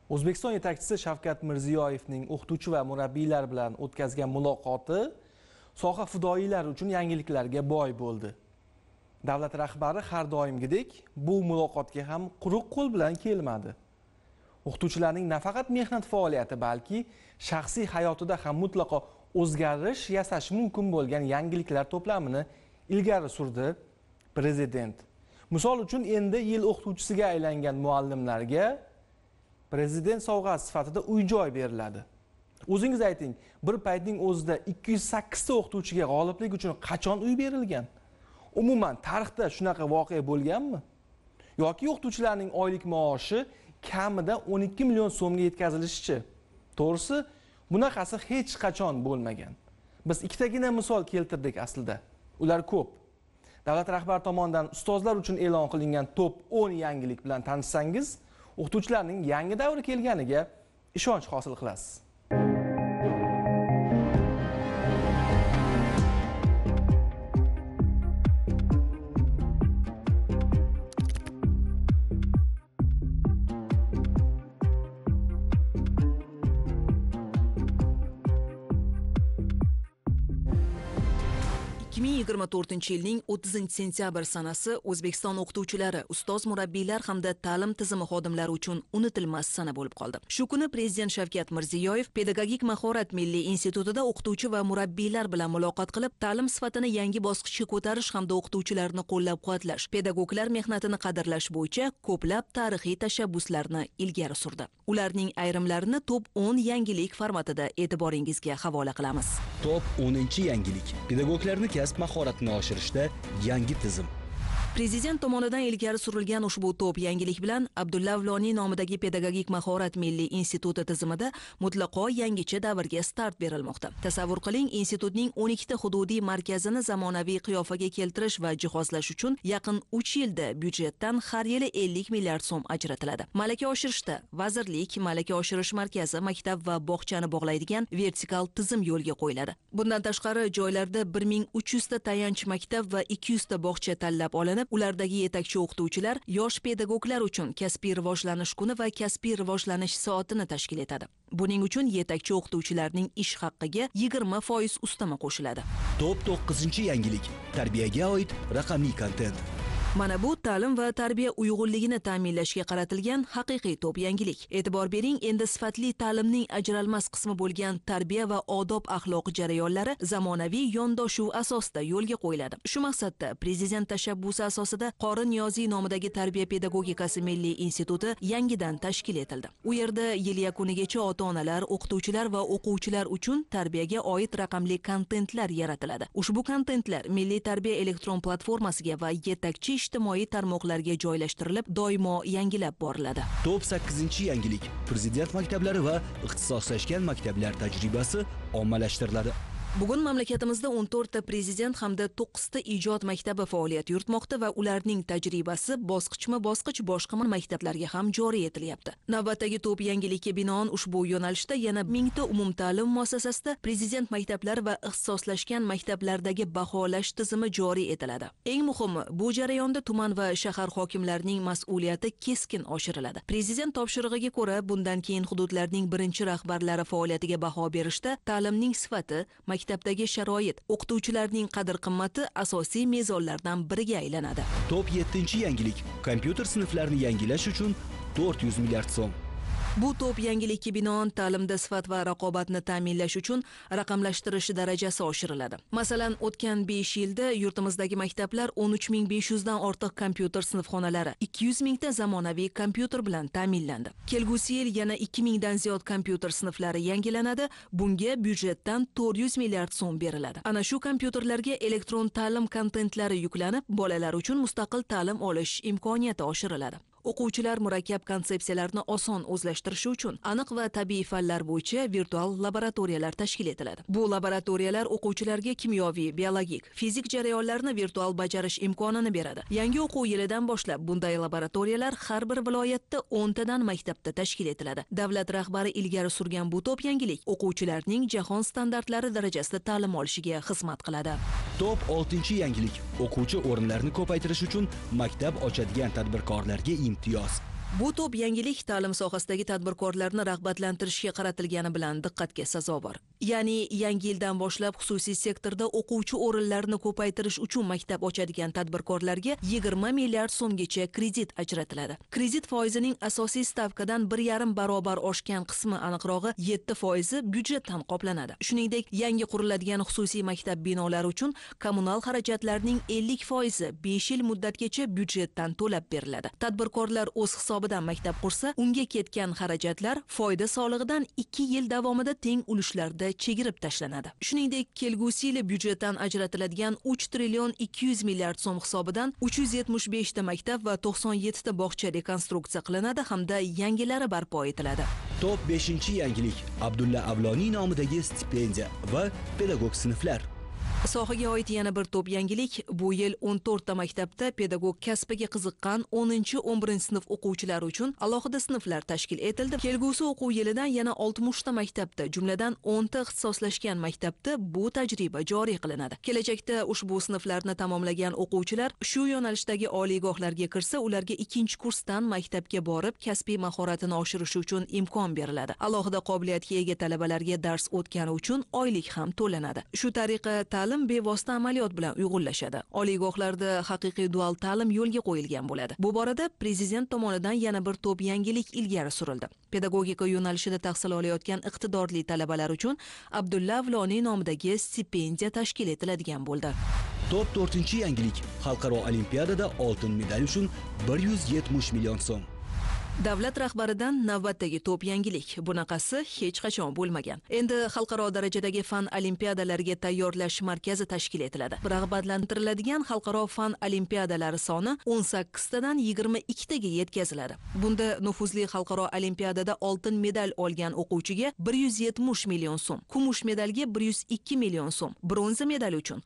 O'zbekiston yetakchisi Shavkat Mirziyoyevning o'qituvchi va murabbiylar bilan o'tkazgan muloqoti soha fidoyilari uchun yangiliklarga boy bo'ldi. Davlat rahbari har doimgidek bu muloqotga ham quruq qo'l bilan kelmadi. O'qituvchilarning nafaqat mehnat faoliyati, balki shaxsiy hayotida ham mutlaqo o'zgarish yasash mumkin bo'lgan yangiliklar to'plamini ilgari surdi prezident. Misol uchun, endi yil o'qituvchisiga aylangan muallimlarga prezident sovg'asi sifatida uy-joy beriladi. O'zingiz ayting, bir paytning o'zida 208 ta o'qituvchiga g'oliblik uchun qachon uy berilgan? Umuman tarixda shunaqa voqea bo'lganmi? Yoki o'qituvchilarning oylik maoshi kamida 12 million so'mga yetkazilishichi? To'g'risi, bunaqasi hech qachon bo'lmagan. Biz ikkitagina misol keltirdik aslida. Ular ko'p. Davlat rahbari tomonidan ustozlar uchun e'lon qilingan top 10 yangilik bilan tanishsangiz, o'qituvchilarning yangi davri kelganiga ishonch hosil qilasiz. yilning 30 sentyabr sanasi O'zbekiston o'qituvchilari, ustoz murabbiylar hamda ta'lim tizimi xodimlari uchun unutilmas sana bo'lib qoldi. Shu kuni Prezident Shavkat Mirziyoyev Pedagogik mahorat milliy institutida o'qituvchi va murabbiylar bilan muloqot qilib, ta'lim sifatini yangi bosqichga ko'tarish hamda o'qituvchilarni qo'llab-quvvatlash, pedagoglar mehnatini qadrlash bo'yicha ko'plab tarixiy tashabbuslarni ilgari surdi. Ularning ayrimlarini top 10 yangilik formatida e'tiboringizga havola qilamiz. Top 10 yangilik. Pedagoglarni kasb mahoratini oshirishda yangi tizim. Prezident tomonidan ilgari surilgan ushbu top yangilik bilan Abdulla Avloniy nomidagi Pedagogik mahorat milliy instituti tizimida mutlaqo yangicha davrga start berilmoqda. Tasavvur qiling, institutning 12 ta hududiy markazini zamonaviy qiyofaga keltirish va jihozlash uchun yaqin 3 yilda byudjetdan har yili 50 milliard so'm ajratiladi. Malaka oshirishda vazirlik, malaka oshirish markazi, maktab va bog'chani bog'laydigan vertikal tizim yo'lga qo'yiladi. Bundan tashqari, joylarda 1300 ta tayanch maktab va 200 ta bog'cha tanlab olinib, ulardagi yetakchi o'qituvchilar yosh pedagoglar uchun kasbiy rivojlanish kuni va kasbiy rivojlanish soatini tashkil etadi. Buning uchun yetakchi o'qituvchilarning ish haqqiga 20% ustama qo'shiladi. Top 9 yangilik. Tarbiyaga oid raqamli kontent. Mana bu ta'lim va tarbiya uyg'unligini ta'minlashga qaratilgan haqiqiy top yangilik. E'tibor bering, endi sifatli ta'limning ajralmas qismi bo'lgan tarbiya va odob axloq jarayonlari zamonaviy yondashuv asosida yo'lga qo'yiladi. Shu maqsadda Prezident tashabbusi asosida Qori Niyoziy nomidagi Tarbiya pedagogikasi milliy instituti yangidan tashkil etildi. U yerda yil yakunigacha ota-onalar, o'qituvchilar va o'quvchilar uchun tarbiyaga oid raqamli kontentlar yaratiladi. Ushbu kontentlar milliy tarbiya elektron platformasiga va yetakchi ijtimoiy tarmoqlarga joylashtirilib, doimo yangilab boriladi. Top 8 yangilik. Prezident maktablari va ixtisoslashgan maktablar tajribasi ommalashtiriladi. Bugun mamlakatimizda 14 ta prezident hamda 9 ta ijod maktabi faoliyat yuritmoqda va ularning tajribasi bosqichma-bosqich boshqa maktablarga ham joriy etilyapti. Navbatdagi top yangilikka binoan ushbu yo'nalishda yana 1000 ta umumta'lim muassasasida prezident maktablari va ixtisoslashgan maktablardagi baholash tizimi joriy etiladi. Eng muhimi, bu jarayonda tuman va shahar hokimlarining mas'uliyati keskin oshiriladi. Prezident topshirig'iga ko'ra, bundan keyin hududlarning birinchi rahbarlari faoliyatiga baho berishda ta'limning sifati, maktabdagi sharoit, o'qituvchilarning qadr-qimmati asosiy mezonlardan biriga aylanadi. Top 7 yangilik. Kompyuter sinflarini yangilash uchun 400 milliard so'm. Bu top yangilikka binoan ta'limda sifat va raqobatni ta'minlash uchun raqamlashtirish darajasi oshiriladi. Masalan, o'tgan 5 yilda yurtimizdagi maktablar 13500 dan ortiq kompyuter sinfxonalari, 200 mingta zamonaviy kompyuter bilan ta'minlandi. Kelgusi yil yana 2000 dan ziyod kompyuter sinflari yangilanadi. Bunga byudjetdan 400 milliard so'm beriladi. Ana shu kompyuterlarga elektron ta'lim kontentlari yuklanib, bolalar uchun mustaqil ta'lim olish imkoniyati oshiriladi. O'quvchilar murakkab konsepsiyalarni oson o'zlashtirishi uchun aniq va tabiiy fanlar bo'yicha virtual laboratoriyalar tashkil etiladi. Bu laboratoriyalar o'quvchilarga kimyoviy, biologik, fizik jarayonlarni virtual bajarish imkonini beradi. Yangi o'quv yilidan boshlab bunday laboratoriyalar har bir viloyatda 10 tadan maktabda tashkil etiladi. Davlat rahbari ilgari surgan bu top yangilik o'quvchilarning jahon standartlari darajasida ta'lim olishiga xizmat qiladi. Top 6 yangilik. O'quvchi o'rinlarini ko'paytirish uchun maktab ochadigan tadbirkorlarga imtiyoz. Bu to'p yangilik ta'lim sohasidagi tadbirkorlarni rag'batlantirishga qaratilgani bilan diqqatga sazovor. Ya'ni yangi yildan boshlab xususiy sektorda o'quvchi o'rinlarini ko'paytirish uchun maktab ochadigan tadbirkorlarga 20 milliard so'mgacha kredit ajratiladi. Kredit foizining asosiy stavkadan 1,5 barobar oshgan qismi, aniqrog'i 7% byudjetdan qoplanadi. Shuningdek, yangi quriladigan xususiy maktab binolari uchun kommunal xarajatlarning 50% 5 yil muddatgacha byudjetdan to'lab beriladi. Tadbirkorlar o'z hisobidan maktab qursa, unga ketgan xarajatlar foyda solig'idan 2 yil davomida teng ulushlarda chegirib tashlanadi. Shuningdek, kelgusi yil byudjetdan ajratiladigan 3 trillion 200 milliard so'm hisobidan 375 ta maktab va 97 ta bog'cha rekonstruksiya qilinadi hamda yangilari barpo etiladi. Top 5-yangilik Abdulla Avloniy nomidagi stipendiya va pedagog sinflar. Sohaga oid yana bir to'p yangilik bu yil 14 ta maktabda pedagog kasbiga qiziqqan 10-11 sinf o'quvchilari uchun alohida sinflar tashkil etildi. Kelgusi o'quv yilidan yana 60 ta maktabda, jumladan 10 ta ixtisoslashgan maktabda bu tajriba joriy qilinadi. Kelajakda ushbu sinflarni tamomlagan o'quvchilar shu yo'nalishdagi oliygohlarga kirsa, ularga 2-kursdan maktabga borib kasbiy mahoratini oshirish uchun imkon beriladi. Alohida qobiliyatga ega talabalarga dars o'tgani uchun oylik ham to'lanadi. Shu tariqa ta'lim bevosita amaliyot bilan uyg'unlashadi. Oliygohlarda haqiqiy dual ta'lim yo'lga qo'yilgan bo'ladi. Bu borada prezident tomonidan yana bir to'p yangilik ilgari surildi. Pedagogika yo'nalishida tahsil olayotgan iqtidorli talabalar uchun Abdulla Avloniy nomidagi stipendiya tashkil etiladigan bo'ldi. Top 4-yangilik xalqaro olimpiadada oltin medal uchun 170 million so'm. Davlat rahbaridan navbatdagi to'p yangilik. Bunaqasi hech qachon bo'lmagan. Endi xalqaro darajadagi fan olimpiadalariga tayyorlash markazi tashkil etiladi. Rag'batlantiriladigan xalqaro fan olimpiadalari soni 18 tadan 22 taga yetkaziladi. Bunda nufuzli xalqaro olimpiadada oltin medal olgan o'quvchiga 170 million so'm, kumush medalga 102 million so'm, bronza medal uchun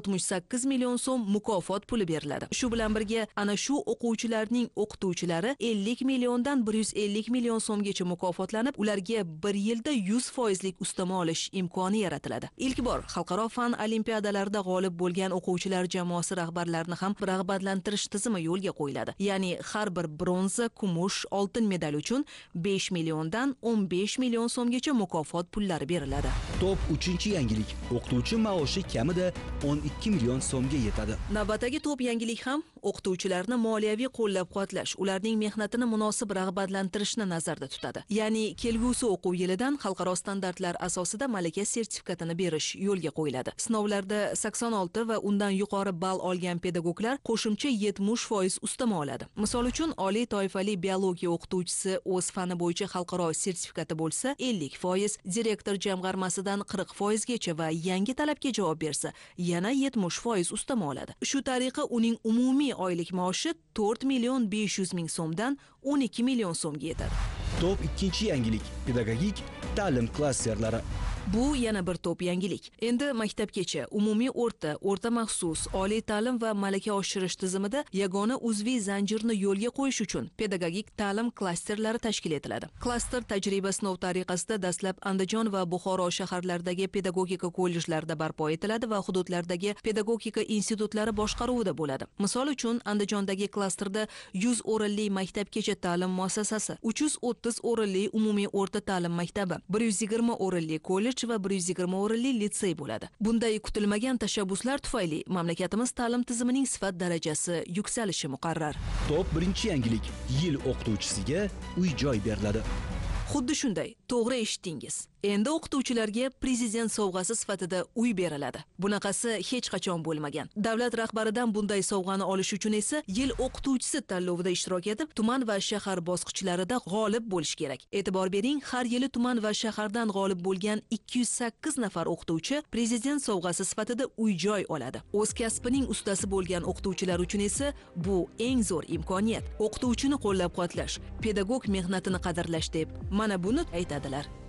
68 million so'm mukofot puli beriladi. Shu bilan birga ana shu o'quvchilarning o'qituvchilari 50 milliondan 150 million so'mgacha mukofotlanib, ularga 1 yilda 100% ustama olish imkoni yaratiladi. Ilk bor xalqaro fan olimpiadalarida g'olib bo'lgan o'quvchilar jamoasi rahbarlarini ham rag'batlantirish tizimi yo'lga qo'yiladi. Ya'ni har bir bronza, kumush, oltin medal uchun 5 milliondan 15 million so'mgacha mukofot pullari beriladi. Top 3-yangilik o'qituvchi maoshi kamida 12 million so'mga yetadi. Navbatdagi to'p yangilik ham o'qituvchilarni moliyaviy qo'llab-quvvatlash, ularning mehnatini munosib rag'batlantirishni nazarda tutadi. Ya'ni kelgusi o'quv yilidan xalqaro standartlar asosida malaka sertifikatini berish yo'lga qo'yiladi. Sinovlarda 86 va undan yuqori ball olgan pedagoglar qo'shimcha 70% ustama oladi. Misol uchun, oliy toifali biologiya o'qituvchisi o'z fani bo'yicha xalqaro sertifikati bo'lsa 50%, direktor jamg'armasidan 40% gacha va yangi talabga javob bersa, yana 70% ustama oladi. Shu tariqa uning umumiy oylik maoshi 4 million 500 ming so'mdan 12 million so'mga yetadi. Top 2-yangilik pedagogik ta'lim klasterlari. Bu yana bir to'p yangilik. Endi maktabgacha, umumiy o'rta maxsus, oliy ta'lim va malaka oshirish tizimida yagona uzviy zanjirni yo'lga qo'yish uchun pedagogik ta'lim klasterlari tashkil etiladi. Klaster tajriba sinov tariqasida dastlab Andijon va Buxoro shaharlaridagi pedagogika kollejlarida barpo etiladi va hududlardagi pedagogika institutlari boshqaruvida bo'ladi. Misol uchun, Andijondagi klasterda 100 o'rinli maktabgacha ta'lim muassasasi, 330 o'rinli umumiy o'rta ta'lim maktabi, 120 o'rinli kollej va 120 o'rinli litsey bo'ladi. Bunday kutilmagan tashabbuslar tufayli mamlakatimiz ta'lim tizimining sifat darajasi yuksalishi muqarrar. Top 1-yangilik yil o'qituvchisiga uy-joy beriladi. Xuddi shunday, to'g'ri eshitdingiz. Endi o'qituvchilarga prezident sovg'asi sifatida uy beriladi. Bunaqasi hech qachon bo'lmagan. Davlat rahbaridan bunday sovg'ani olish uchun esa yil o'qituvchisi tanlovida ishtirok etib, tuman va shahar bosqichlarida g'olib bo'lish kerak. E'tibor bering, har yili tuman va shahardan g'olib bo'lgan 208 nafar o'qituvchi prezident sovg'asi sifatida uy-joy oladi. O'z kasbining ustasi bo'lgan o'qituvchilar uchun esa bu eng zo'r imkoniyat. O'qituvchini qo'llab-quvvatlash, pedagog mehnatini qadrlash deb mana buni aytadilar.